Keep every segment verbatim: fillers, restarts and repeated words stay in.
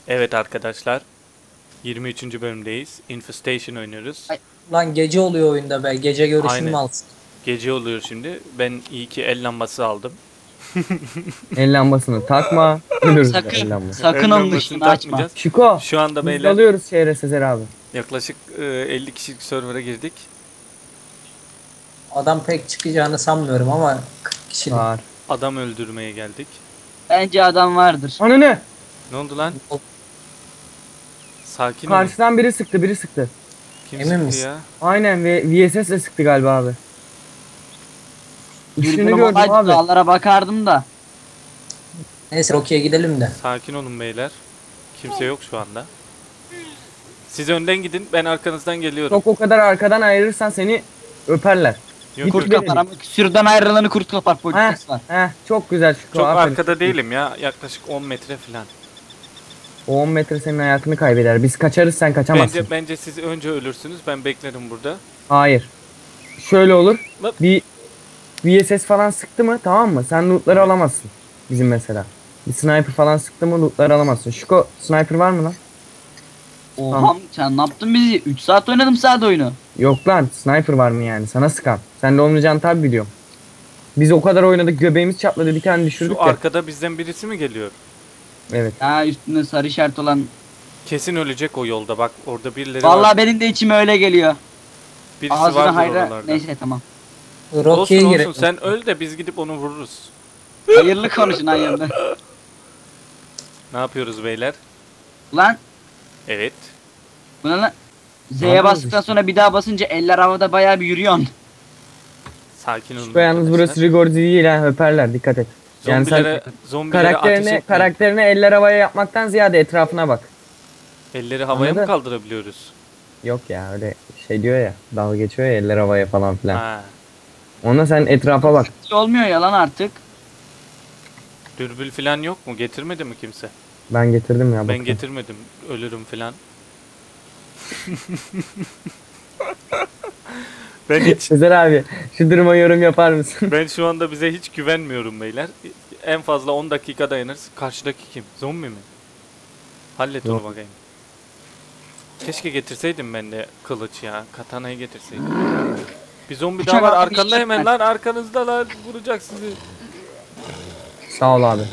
Evet arkadaşlar, yirmi üçüncü bölümdeyiz. Infestation oynuyoruz. Ay, lan gece oluyor oyunda be. Gece görüşünü Aynen. mü alsın? Gece oluyor şimdi. Ben iyi ki el lambası aldım. El lambasını takma. Ölürüz de el Sakın, lambası. sakın El onun lambasını ışığını açma. takmayacağız. Şiko. Şu anda Biz beyler alıyoruz şehre Sezer abi. yaklaşık e, elli kişilik server'a girdik. Adam pek çıkacağını sanmıyorum ama kırk kişilik. Var. Adam öldürmeye geldik. Bence adam vardır. Anı ne? Ne oldu lan? Sakin olun. Karşıdan biri sıktı biri sıktı. Kim Emin sıktı misin? ya? Aynen ve V S S ile sıktı galiba abi. Üstünü Dürbünüm gördüm olaydı abi. dağlara bakardım da. Neyse okey'e gidelim de. Sakin olun beyler. Kimse yok şu anda. Siz önden gidin, ben arkanızdan geliyorum. Çok o kadar arkadan ayırırsan seni öperler. Yok, Git yok. Kurt kapar ama sürüden ayrılanı kurt kapar politikası var. Heh çok güzel Şiko. Çok aferin. arkada değilim ya. Yaklaşık on metre falan. O on metre senin hayatını kaybeder. Biz kaçarız sen kaçamazsın. Bence bence siz önce ölürsünüz. Ben beklerim burada. Hayır. Şöyle olur. Lan. Bir V S S falan sıktı mı tamam mı? Sen lootları alamazsın. Bizim mesela. Bir sniper falan sıktı mı lootları alamazsın. Şiko sniper var mı lan? Oha Tamam. sen ne yaptın bizi? üç saat oynadım saat oyunu. Yok lan sniper var mı yani sana sıkan. Sen de olmayacağını tabi biliyorum. Biz o kadar oynadık göbeğimiz çatladı bir tane düşürdük Şu ya. arkada bizden birisi mi geliyor? Evet. Ya üstünde sarı işaret olan. Kesin ölecek o yolda. Bak orada birileri Vallahi var. benim de içime öyle geliyor. Birisi Ağzına vardır hayra. oralarda. Neyse tamam. Olsun Rocky'ye olsun girelim. sen öl de biz gidip onu vururuz. Hayırlı konuşun hayırlı. Ne yapıyoruz beyler? Lan Evet. bu ne lan? Z'ye Anladım bastıktan işte. sonra bir daha basınca eller havada bayağı bir yürüyorsun. Sakin olun. Şiko yalnız arkadaşlar. burası Rigorzi değil ha öperler dikkat et. Yani sen Zombilere, zombilere ateş karakterine, etmeyin. karakterine eller havaya yapmaktan ziyade etrafına bak. Elleri havaya mı Anladın? kaldırabiliyoruz? Yok ya öyle şey diyor ya dalga geçiyor ya eller havaya falan filan. Ha. Ona sen etrafa bak. Olmuyor ya lan artık. Dürbül falan yok mu? Getirmedi mi kimse? Ben getirdim ya Ben bakın. getirmedim. Ölürüm falan. Ben hiç Sezer abi şu duruma yorum yapar mısın? ben şu anda bize hiç güvenmiyorum beyler. En fazla on dakika dayanırız. Karşıdaki kim? Zombi mi? Hallet onu Yok. bakayım. Keşke getirseydim ben de kılıç ya. Katanayı getirseydim. Bir zombi Uçak daha var abi arkanda geçecek hemen ben. lan arkanızda lan vuracak sizi. Sağ ol abi.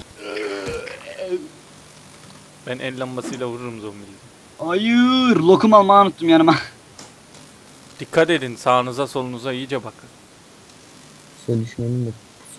Ben el lambasıyla vururum zombiyi. Hayır, lokum almayı unuttum yanıma. Dikkat edin sağınıza solunuza iyice bakın. Şöyle düşünelim de.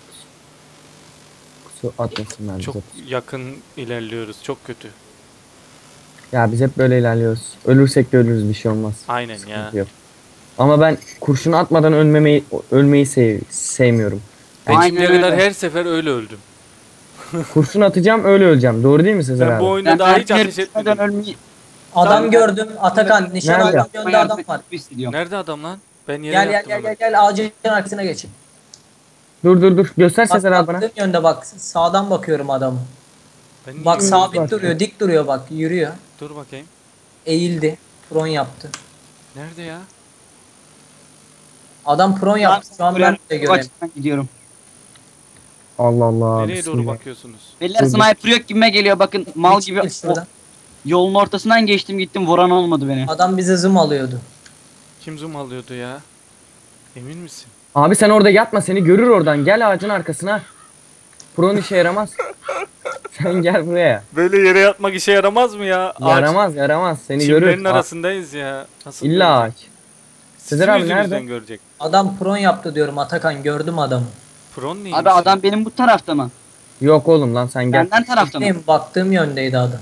Kusu atmasınlar Çok bize. yakın ilerliyoruz. Çok kötü. Ya biz hep böyle ilerliyoruz. Ölürsek de ölürüz bir şey olmaz. Aynen ya. Sıkıntı yok. Ama ben kurşun atmadan ölmemeyi ölmeyi sev, sevmiyorum. Ben Aynen şimdiye kadar öyle. her sefer öyle öldüm. Kurşun atacağım öyle öleceğim. Doğru değil mi Sezer Ben abi? bu oyunda Ben daha hiç mermileri ateş bitmeden etmedim. ölmeyi... Adam Sen- gördüm. Atakan nişan Nerede? aldım yönde adam var. Hissediyorum. Nerede adam lan? Ben yere Gel gel yattım gel gel hemen. gel ağacın arkasına geçin. Dur dur dur. Göster Bak Sezer abi bana. baktığım yönde bak sağdan bakıyorum adamı. Ben niye- Bak sabit bak. duruyor, dik duruyor bak, yürüyor. Dur bakayım. Eğildi. Pron yaptı. Nerede ya? Adam pron yaptı. Şu an ben de Bu göreyim. açıdan gidiyorum. Allah Allah. Nereye doğru bismillah. bakıyorsunuz? Beyler Dur, dur. sniper yok gibime geliyor bakın mal gibi Git şuradan. o- yolun ortasından geçtim gittim vuran olmadı beni. Adam bize zoom alıyordu. Kim zoom alıyordu ya? Emin misin? Abi sen orada yatma seni görür oradan. Gel ağacın arkasına. Pron işe yaramaz. Sen gel buraya. Böyle yere yatmak işe yaramaz mı ya? Yaramaz yaramaz. Seni Çimlerin görür. Aa, arasındayız ya. Nasıl İlla ağaç. görecek? Sezer Sizin abi yüzünüzden nerede? görecek. Adam pron yaptı diyorum Atakan, gördüm adamı. Pron neymiş? Abi adam benim bu tarafta mı? Yok oğlum lan sen gel. Benden tarafta mı? Benim baktığım yöndeydi adam.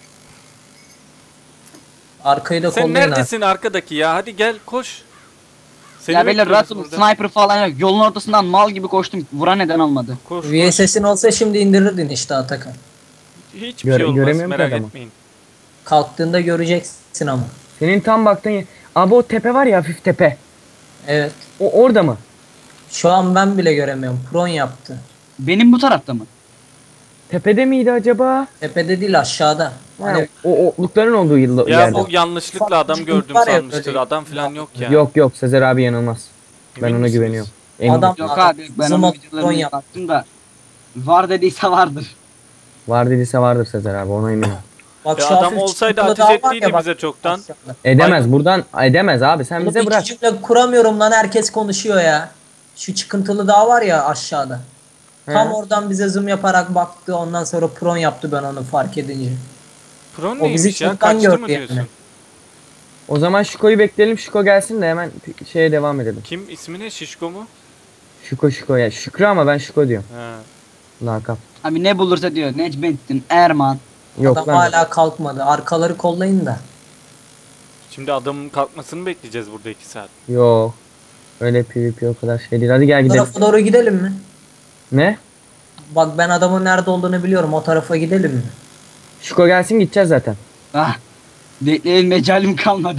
Arkayı da Sen kollayın artık. neredesin arkadaki ya? Hadi gel koş. Seni Ya beyler bekliyoruz rahatım burada. sniper falan yok. Yolun ortasından mal gibi koştum. Vuran neden olmadı? Koş, koş. V S S'in olsa şimdi indirirdin işte Atakan. Hiçbir Göre- şey olmaz göremiyorum ki merak adamı. etmeyin. Kalktığında göreceksin ama. Senin tam baktığın yer. Abi o tepe var ya hafif tepe. Evet. O orada mı? Şu an ben bile göremiyorum. Pron yaptı. Benim bu tarafta mı? Tepede miydi acaba? Tepede değil, aşağıda. Ha, Hani o oklukların olduğu yıl Ya yerde. bu yanlışlıkla adam gördüm Var ya sanmıştır. böyle. Adam falan yok ya. Yok yok Sezer abi yanılmaz. Ben Emin ona misiniz? güveniyorum. Eminim. Adam- Yok abi ben Zoom onun up, videolarına drone yap. baktım da var dediyse vardır. Var dediyse vardır Sezer abi ona eminim. Bak E şu adam hafif olsaydı çıkıntılı ateş dağ var ettiydi ya bak bize çoktan. aşağıda. Edemez buradan edemez abi sen Oğlum bize iki bırak. cümle kuramıyorum lan, herkes konuşuyor ya. Şu çıkıntılı dağ var ya aşağıda. Tam He. oradan bize zoom yaparak baktı, ondan sonra pron yaptı ben onu fark edince. Pro O bizi neymiş ya? çoktan Kaçtı gördü mı yani. diyorsun? O zaman Şuko'yu bekleyelim. Şuko gelsin de hemen şeye devam edelim. Kim ismi ne? Şişko mu? Şuko Şuko ya. Şükrü ama ben Şuko diyorum. He. Lakap. Abi ne bulursa diyor. Necmettin, Erman. Yok Adam lan. hala kalkmadı. Arkaları kollayın da. Şimdi adamın kalkmasını bekleyeceğiz burada iki saat. Yok. Öyle PvP o kadar şey değil. Hadi gel Bu gidelim. tarafa doğru gidelim mi? Ne? Bak ben adamın nerede olduğunu biliyorum. O tarafa gidelim mi? Şuko gelsin gideceğiz zaten. Ah. Bekleyin mecalim kalmadı.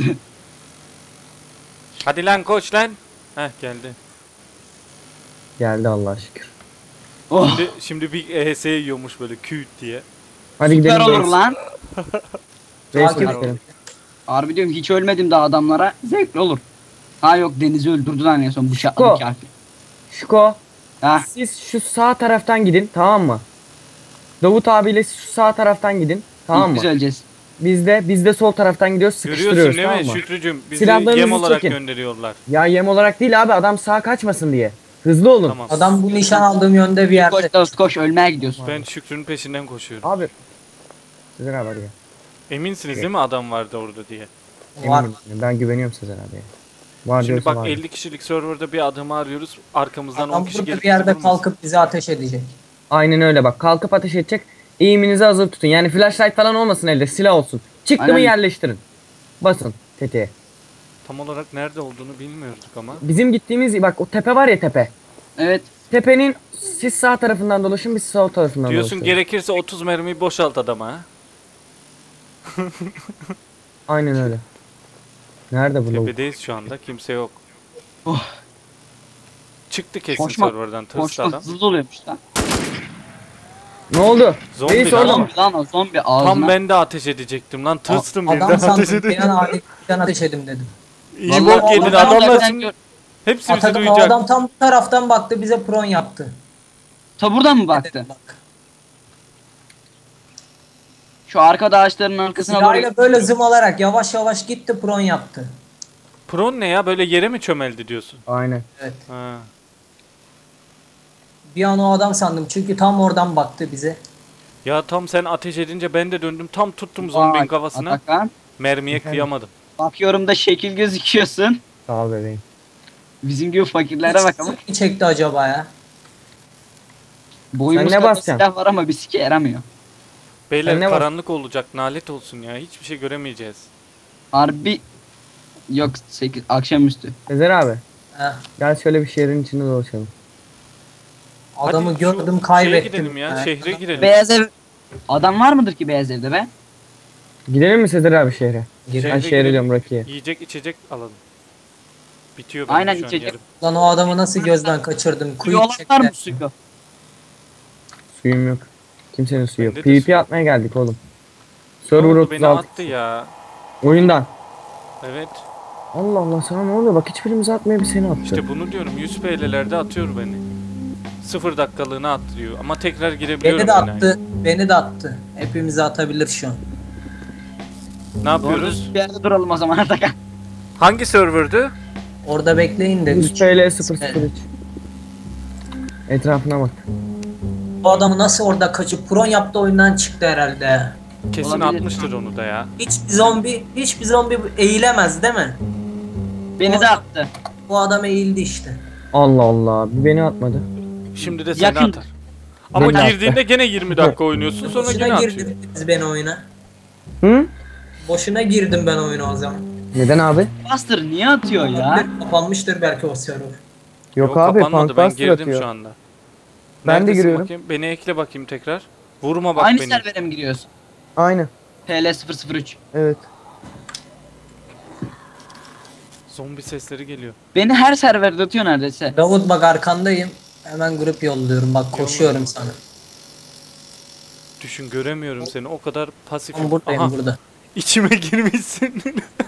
Hadi lan koş lan. Heh geldi. Geldi Allah'a şükür. Oh. Şimdi, şimdi bir E H S yiyormuş böyle küt diye. Hadi Süper gidelim. olur reis. lan. Reis Takip gidelim. edelim. Harbi diyorum hiç ölmedim daha adamlara. Zevkli olur. Ha yok Deniz'i öldürdü lan en son bıçakladı Şuko. kafir. Şuko. Ha. Siz şu sağ taraftan gidin tamam mı? Davut abiyle siz şu sağ taraftan gidin. Tamam İlk mı? biz öleceğiz. Biz de biz de sol taraftan gidiyoruz, Görüyorsun sıkıştırıyoruz değil tamam mi mı? Şükrücüğüm? Bizi Silahlarınızı yem olarak çekin. gönderiyorlar. Ya yem olarak değil abi adam sağa kaçmasın diye. Hızlı olun. Tamam. Adam bu nişan aldığım yönde bir yerde. Koş Davut koş ölmeye gidiyorsun. Ben Şükrü'nün peşinden koşuyorum. Abi. Sezer abi hadi gel. Eminsiniz değil mi adam vardı orada diye? Var. Eminim. Ben güveniyorum Sezer abiye. Var Şimdi diyorsa bak var. elli kişilik serverda bir adamı arıyoruz. Arkamızdan on Adam kişi burada gelip bir yerde bizi vurmasın. kalkıp bize ateş edecek. Aynen öyle bak kalkıp ateş edecek. Eğiminizi hazır tutun. Yani flashlight falan olmasın elde silah olsun. Çıktı mı Aynen. yerleştirin. Basın tetiğe. Tam olarak nerede olduğunu bilmiyorduk ama. Bizim gittiğimiz bak o tepe var ya tepe. Evet. Tepenin siz sağ tarafından dolaşın biz sol tarafından Diyorsun dolaşalım. gerekirse otuz mermiyi boşalt adama ha. Aynen öyle. Nerede bu lavuk? Tepedeyiz şu anda kimse yok. Oh. Çıktı kesin Koşma. serverdan tırstı Konuşma adam. hızlı oluyormuş lan. Ne oldu? Zombi Reis lan. orada mı? Zombi lan o zombi ağzına. Tam ben de ateş edecektim lan tırstım birden Adam ateş sandım bir edeyim. an aniden ateş edin dedim. İyi Vallahi bok yedin adam adamlar gerçekten şimdi gör- hepsi bizi Atakan o duyacak. adam tam bu taraftan baktı, bize pron yaptı. Ta buradan mı baktı? Bak. Şu arka ağaçların arkasına doğru. Silahıyla böyle zım alarak yavaş yavaş gitti, pron yaptı. Pron ne ya böyle yere mi çömeldi diyorsun? Aynen. Evet. Ha. Bir an o adam sandım çünkü tam oradan baktı bize. Ya tam sen ateş edince ben de döndüm tam tuttum zombinin Vay, kafasına. Atakan. Mermiye Efendim? kıyamadım. Bakıyorum da şekil gözüküyorsun. Sağ ol bebeğim. Bizim gibi fakirlere bak ama. Kim çekti acaba ya? Boyumuz Sen ne kadar basacaksın? silah var ama bir sike yaramıyor. Beyler Sen ne var? karanlık olacak nalet olsun ya hiçbir şey göremeyeceğiz. Harbi yok sekiz akşamüstü. Sezer abi. Heh. Gel şöyle bir şehrin içinde dolaşalım. Adamı Hadi şu gördüm, şeye kaybettim. gidelim ya Ha. şehre girelim. Beyaz ev. Adam var mıdır ki beyaz evde be? Gidelim mi Sezer abi şehre? Girelim. Ben Şehre şehre gidelim. diyorum Rocky'ye. Yiyecek içecek alalım. Bitiyor benim Aynen, şu an içecek. yarım. Lan o adamı nasıl gözden kaçırdım? Suyu Kuyu olan var çekti. mı suyu? Suyum yok. Kimsenin suyu yok. Bende de su PvP atmaya geldik oğlum. Ne Server oldu, beni otuz altı. attı ya. Oyundan. Evet. Allah Allah sana ne oluyor? Bak hiçbirimizi atmaya bir seni attı. İşte bunu diyorum yüz P L'lerde atıyor beni. Sıfır dakikalığına atlıyor ama tekrar girebiliyorum. Beni de yine. attı. Beni de attı. Hepimizi atabilir şu an. Ne yapıyoruz? Doğru bir yerde duralım o zaman Atakan. Hangi serverdı? Orada bekleyin de. yüz üç- P L sıfır sıfır üç. Etrafına bak. Bu adamı nasıl orada kaçıp pron yaptı, oyundan çıktı herhalde. Kesin Olabilir. atmıştır onu da ya. Hiçbir zombi, hiçbir zombi eğilemez değil mi? Beni de attı. Bu adam eğildi işte. Allah Allah. Bir beni atmadı. Şimdi de seni Yakın. atar. Ama Beni attı. girdiğinde gene yirmi dakika oynuyorsun sonra gene Boşuna atıyor. girdiniz beni oyuna. Hı? Boşuna girdim ben oyuna o zaman. Neden abi? Buster niye atıyor ya? Kapanmıştır belki o server. Yok, abi kapanmadı ben Punkbuster girdim atıyor. şu anda. Ben de Neredesin giriyorum. bakayım? Beni ekle bakayım tekrar. Vurma bak Aynı beni. servere mi giriyorsun? Aynen. P L sıfır sıfır üç. Evet. Zombi sesleri geliyor. Beni her serverde atıyor neredeyse. Davut bak arkandayım. Hemen grup yolluyorum. Bak koşuyorum Yolla. sana. Düşün göremiyorum seni o kadar pasif. Ben buradayım Aha, burada. içime girmişsin.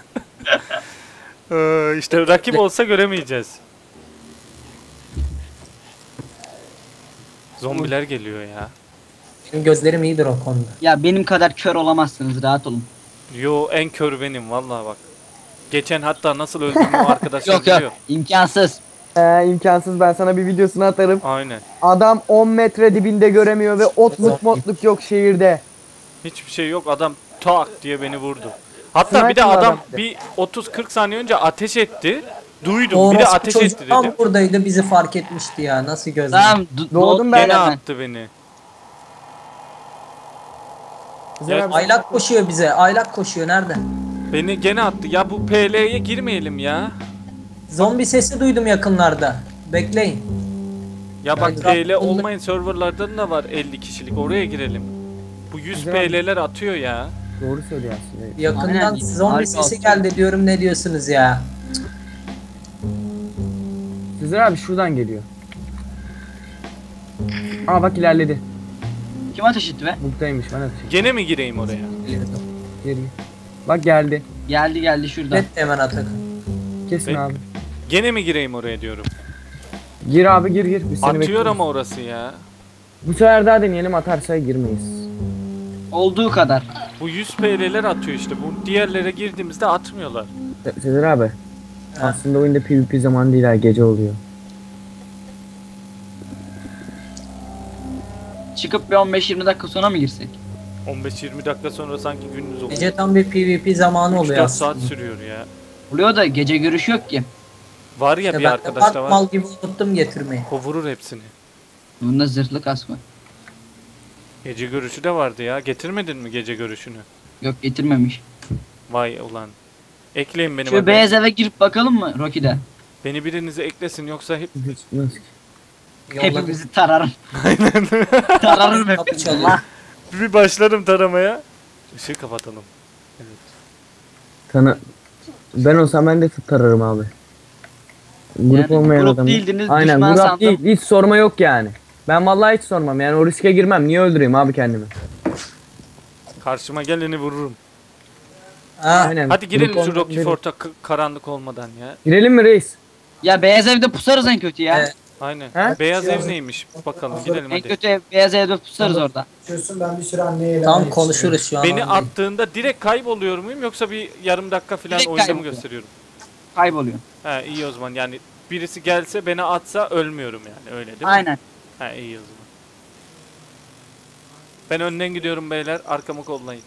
Ee, işte rakip olsa göremeyeceğiz. Zombiler geliyor ya. Benim gözlerim iyidir o konuda. Ya benim kadar kör olamazsınız, rahat olun. Yo en kör benim vallahi bak. Geçen hatta nasıl öldüğümü o arkadaşlar Yok yok, biliyor. imkansız. Ee, imkansız, ben sana bir videosunu atarım. Aynen. Adam on metre dibinde göremiyor ve otluk motluk yok şehirde. Hiçbir şey yok adam tak diye beni vurdu. Hatta bir de Sniper'lı adam adam bir de. bir otuz kırk saniye önce ateş etti. Duydum O bir de orospu ateş çocuk etti tam dedim. buradaydı, bizi fark etmişti ya. Nasıl gözler? Tamam, do- Doğdum ben. Gene hemen. attı beni. Güzel Ya- abi. Aylak koşuyor bize. Aylak koşuyor. Nerede? Beni gene attı. Ya bu P L'ye girmeyelim ya. Zombi sesi duydum yakınlarda. Bekleyin. Ya bak Yani P L bak- olmayan serverlardan da var elli kişilik. Oraya girelim. Bu yüz Güzel. P L'ler atıyor ya. Doğru söylüyor aslında. Yakından Aynen. zombi Harika sesi atıyor. geldi diyorum, ne diyorsunuz ya? Güzel abi şuradan geliyor. Aa bak ilerledi. Kim ateş etti be? Buradaymış, ben atayım. Gene mi gireyim oraya? Geri. Bak geldi. Geldi geldi şurada. Evet hemen Atakan. Kesin Be- abi. Gene mi gireyim oraya diyorum. Gir abi, gir gir. Biz seni Atıyor bekliyoruz. ama orası ya. Bu sefer daha deneyelim, atarsa girmeyiz. Olduğu kadar. Bu yüz P L'ler atıyor işte. Bu diğerlere girdiğimizde atmıyorlar. Se- Sezer abi. Ha. Aslında oyunda PvP zamanı değil ha, gece oluyor. Çıkıp bir on beş yirmi dakika sonra mı girsek? on beş yirmi dakika sonra sanki gündüz oluyor. Gece tam bir PvP zamanı üç oluyor dört aslında. saat sürüyor ya. Oluyor da gece görüş yok ki. Var ya İşte bir ben de arkadaş da bak var. mal gibi unuttum getirmeyi. O vurur hepsini. Bunda zırhlı kasma. Gece görüşü de vardı ya. Getirmedin mi gece görüşünü? Yok, getirmemiş. Vay ulan. Ekleyin benim Şu adımı. beyaz eve girip bakalım mı Rocky'de? Beni birinize eklesin yoksa hep Hiç- Nasıl ki? Yolladım. Hepimizi tararım. tararım Kapı hepimizi. çalıyor. Allah. bir başlarım taramaya. Işığı kapatalım. Evet. Sana... Ben olsam ben de tutarırım abi. Grup Yani olmayan grup adam. değildiniz, Aynen düşman grup sandım. değil, hiç sorma yok yani. Ben vallahi hiç sormam yani, o riske girmem. Niye öldüreyim abi kendimi? Karşıma geleni vururum. Ha, Aynen. Hadi girelim Grup şu olmayan Rocky biri. Fort'a k- karanlık olmadan ya. Girelim mi reis? Ya beyaz evde pusarız en kötü ya. Evet. Aynen. He? Beyaz ev neymiş? Bakalım gidelim En hadi. kötü ev, beyaz evde pusarız orada. Konuşuyorsun, ben bir süre anneye tam emanet konuşuruz şu an. Beni onunla. attığında direkt kayboluyor muyum yoksa bir yarım dakika falan Direkt oyunda mı kayboluyor. gösteriyorum? Kayboluyor. He iyi o zaman yani birisi gelse beni atsa ölmüyorum yani öyle değil mi? Aynen. He iyi o zaman. Ben önden gidiyorum beyler arkamı kollayın.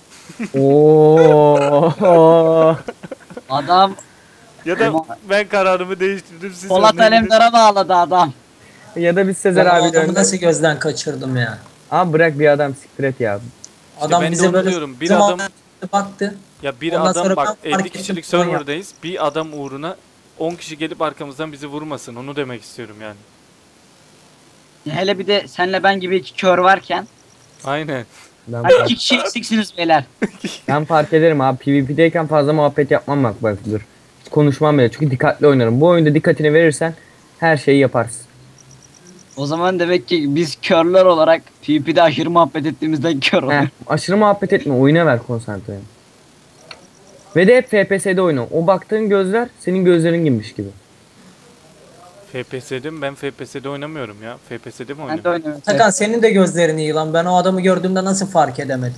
Oo. Adam Ya da Ama- ben kararımı değiştirdim siz Polat önden gidin. Alemdar'a bağladı adam. Ya da biz Sezer Ben o abi adamı önden. nasıl gözden kaçırdım ya. Abi bırak bir adam, siktir et ya. Adam ben de bize onu böyle diyorum, bir zaman adam- baktı. Ya bir Ondan adam sonra bak ben fark elli ettim, kişilik falan serverdayız. Bir adam uğruna on kişi gelip arkamızdan bizi vurmasın. Onu demek istiyorum yani. Hele bir de senle ben gibi iki kör varken. Aynen. Ben, Hadi fark, iki kişi eksiksiniz beyler. ben fark ederim abi. PvP'deyken fazla muhabbet yapmam, bak bak dur. Hiç konuşmam bile çünkü dikkatli oynarım. Bu oyunda dikkatini verirsen her şeyi yaparsın. O zaman demek ki biz körler olarak PvP'de aşırı muhabbet ettiğimizden kör Heh, oluyor. aşırı muhabbet etme, oyuna ver konsantreni. Ve de hep F P S'de oyna. O baktığın gözler senin gözlerin gibiymiş gibi. F P S'de mi? Ben F P S'de oynamıyorum ya. F P S'de mi Ben de oynuyorum? oynuyorum. Atakan senin de gözlerin iyi lan. Ben o adamı gördüğümde nasıl fark edemedim?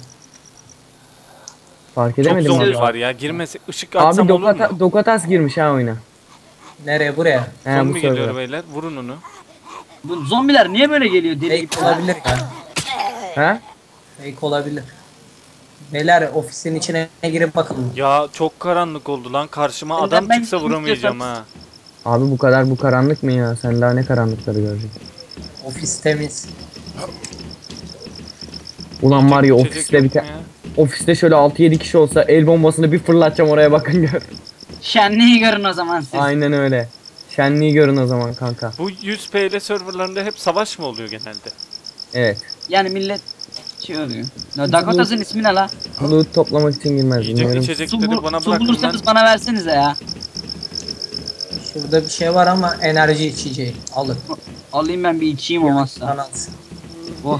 Fark Çok edemedim zombi abi. var ya. Girmese ışık Abi atsam olur mu? Dokata, Dokatas girmiş ha oyuna. Nereye, buraya? He, Zombi bu geliyor server'a. beyler. Vurun onu. Bu zombiler niye böyle geliyor deli gibi? Fake olabilir ya. He? Fake olabilir. Beyler ofisin içine girip bakalım. Ya çok karanlık oldu lan. Karşıma Ben- adam ben çıksa kim vuramayacağım istiyorsam- ha. Abi bu kadar bu karanlık mı ya? Sen daha ne karanlıkları göreceksin? Ofis temiz. Ulan var ya İçecek ofiste yok bir mu ta- ya? ofiste şöyle altı yedi kişi olsa el bombasını bir fırlatacağım oraya, bakın gör. Şenliği görün o zaman siz. Aynen öyle. Şenliği görün o zaman kanka. Bu yüz P L serverlarında hep savaş mı oluyor genelde? Evet. Yani millet şey oluyor. Ya Dakotas'ın ismi ne la? Loot toplamak için girmez. Yiyecek Bilmiyorum. Su, içecekleri bul- bana su bırakın lan. bulursanız bana versenize ya. Şurada bir şey var ama enerji içeceği. Alın. Alayım ben bir içeyim olmazsa. Anlatsın. Oh.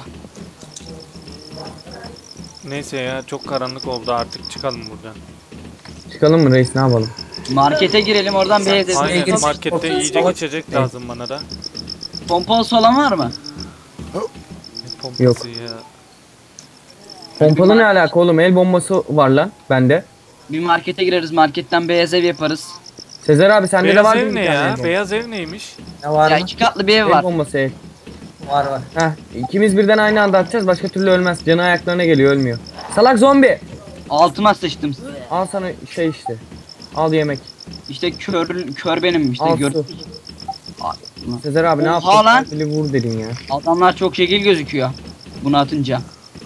Neyse ya çok karanlık oldu artık çıkalım buradan. Çıkalım mı reis, ne yapalım? Markete girelim oradan beyaz evde. Aynen girsin. markette Ortaya yiyecek savaş- içecek lazım bana da. Pompalısı olan var mı? pompası Yok. ya? Pompalı ne alaka oğlum? El bombası var lan bende. Bir markete gireriz, marketten beyaz ev yaparız. Sezer abi sende de Beyaz var ev mı ne bir tane el ya? bombası? Beyaz ev neymiş? Ne var Ya mı? iki katlı bir ev El var. bombası el. Var var. Heh, ikimiz birden aynı anda atacağız, başka türlü ölmez. Canı ayaklarına geliyor, ölmüyor. Salak zombi. Altıma sıçtım. Al sana şey işte. Al yemek. İşte kör kör benim işte Al gör. su. Sezer abi ne Oha yaptın? lan. Katili vur dedin ya. Adamlar çok şekil gözüküyor. Bunu atınca.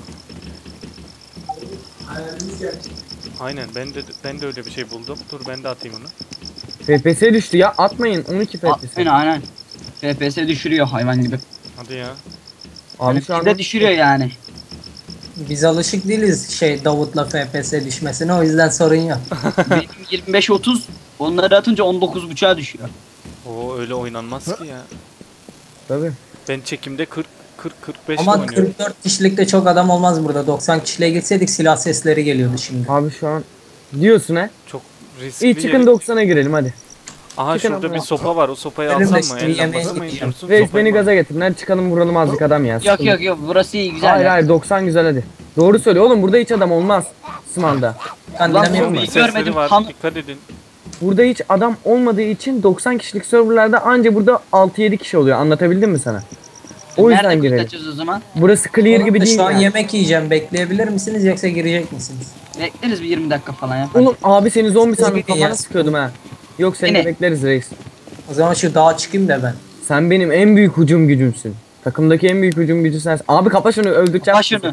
Aynen ben de ben de öyle bir şey buldum. Dur ben de atayım onu. F P S düştü ya, atmayın. on iki F P S. Aynen aynen. F P S düşürüyor hayvan gibi. Hadi ya. Abi şu Bir an de düşürüyor yani. Biz alışık değiliz şey Davut'la F P S düşmesine, o yüzden sorun yok. Benim yirmi beş otuz, onları atınca on dokuz buçuğa düşüyor. Oo öyle oynanmaz ki ya. Tabii. Ben çekimde kırk kırk kırk beş Ama oynuyorum. kırk dört kişilikte çok adam olmaz burada. doksan kişiliğe gitseydik silah sesleri geliyordu şimdi. Abi şu an diyorsun he. Çok riskli. İyi çıkın yeri- doksan'a girelim hadi. Aha çıkın şurada ama. bir sopa var. O sopayı Benim de alsam mı? şimdi El yemeğe lambası mı gideceğim. indiriyorsun? Reis Sopayı beni mı? gaza getirin. Hadi çıkalım vuralım azıcık adam ya. Yok Sıkıldım. yok yok, burası iyi, güzel. Hayır ya. hayır doksan güzel hadi. Doğru söyle oğlum, burada hiç adam olmaz. Smanda. Ben Lan dinlemiyorum zombi. ben. Sesleri Görmedim, var. tam- Dikkat edin. Burada hiç adam olmadığı için doksan kişilik serverlarda anca burada altı yedi kişi oluyor. Anlatabildim mi sana? O yüzden Nerede girelim. kaçacağız o zaman? Burası clear Oğlum gibi da değil şu an yani. yemek yiyeceğim. Bekleyebilir misiniz yoksa girecek misiniz? Bekleriz bir yirmi dakika falan yapar. Oğlum abi seni zombi sandım, Sıkıntı kafana ya. sıkıyordum ha. Yok seni de Yine. bekleriz reis. O zaman şu dağa çıkayım da ben. Sen benim en büyük hücum gücümsün. Takımdaki en büyük hücum gücü sensin. Abi kapa şunu, öldüreceğim. Baş şunu.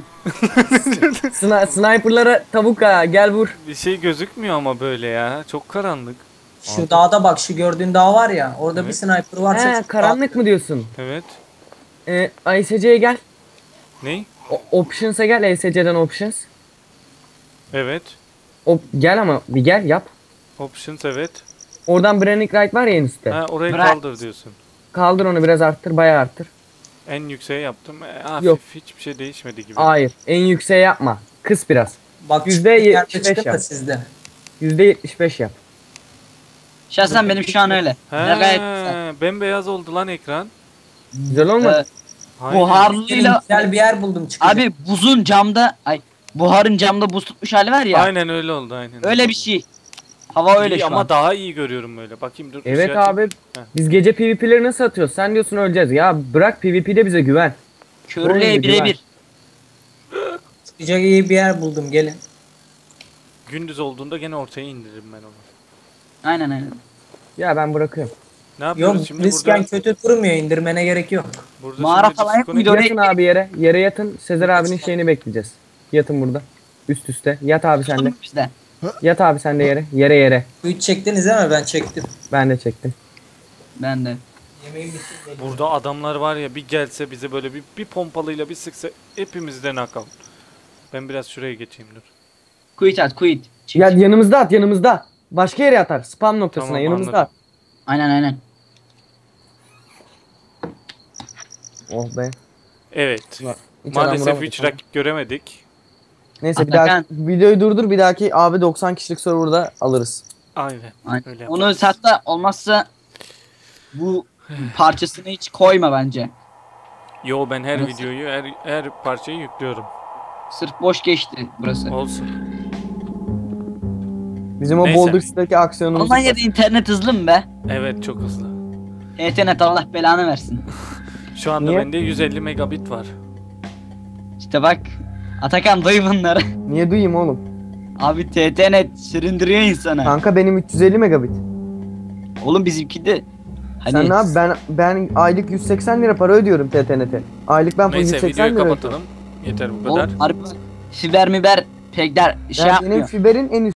Sna- sniperlara tavuk ha, gel vur. Bir şey gözükmüyor ama böyle ya. Çok karanlık. Şu dağda bak, şu gördüğün dağ var ya, orada bir Evet. sniper varsa He, çok karanlık mı diyorsun? Evet. Ee, A S C'ye gel. Ney? O- Options'a gel, A S C'den Options. Evet. O gel ama bir gel yap. Options evet. Oradan Branning Right var ya en üstte. Ha orayı Bırak. kaldır diyorsun. Kaldır onu biraz, arttır, bayağı arttır. En yükseğe yaptım. E, hafif Yok. hiçbir şey değişmedi gibi. Hayır, en yükseğe yapma. Kıs biraz. Bak Yüzde yüzde yetmiş beş çıkın da yap. sizde. yüzde yetmiş beş yap. Şahsen benim şu an öyle. He, Ne gayet güzel. bembeyaz oldu lan ekran. Güzel olmadı. Ee, Aynen. buharlıyla Güzel bir yer buldum çıkacak. abi buzun camda, ay buharın camda buz tutmuş hali var ya. Aynen öyle oldu aynen. Öyle bir şey. Hava öyle İyi şu ama an. daha iyi görüyorum böyle. Bakayım dur. Evet ışığı açayım. abi. Heh. Biz gece PvP'leri nasıl atıyoruz? Sen diyorsun öleceğiz. Ya bırak, PvP'de bize güven. Körlüğe Oyun birebir. Çıkacak iyi bir yer buldum, gelin. Gündüz olduğunda gene ortaya indiririm ben onu. Aynen aynen. Ya ben bırakıyorum. Ne yapıyoruz Yok, şimdi risken burada? kötü durmuyor, indirmene gerek yok. Burada Mağara şimdi falan yok disconnect- muydu? Oraya- Yatın abi yere. Yere yatın. Sezer abinin şeyini bekleyeceğiz. Yatın burada. Üst üste. Yat abi sen de. Tutun bizde. Yat abi sen de yere. Yere yere. Üç çektiniz değil mi? Ben çektim. Ben de çektim. Ben de. Yemeğim bitti. Burada adamlar var ya, bir gelse bize böyle bir, bir pompalıyla bir sıksa hepimiz de knockout. Ben biraz şuraya geçeyim dur. Quit at quit. Çık. Ya yanımızda at, yanımızda. Başka yere atar. Spam noktasına Tamam, yanımızda anladım. at. Aynen aynen. Oh be. Evet. Hiç adam Maalesef vuramadık hiç ama. rakip göremedik. Neyse bir Atakan. daha videoyu durdur, bir dahaki abi doksan kişilik serverda alırız. Aynen. aynen. Öyle Onu hatta olmazsa bu parçasını hiç koyma bence. Yo ben her Nasıl? videoyu, her, her parçayı yüklüyorum. Sırf boş geçti burası. Olsun. Bizim o Neyse. Boulder's'taki aksiyonumuz. Almanya'da internet hızlı mı be? Evet çok hızlı. İnternet Allah belanı versin. Şu anda Niye? bende yüz elli megabit var. İşte bak. Atakan duy bunları. Niye duyayım oğlum? Abi T T net süründürüyor insana. Kanka benim üç yüz elli megabit. Oğlum bizimki de. Hani Sen ne yap? Ben ben aylık yüz seksen lira para ödüyorum T T Net'e. Aylık ben Neyse yüz seksen videoyu lira kapatalım. Yeter bu kadar. Oğlum harbi bak, fiber miber pek der şey Yani yapmıyor. senin fiberin en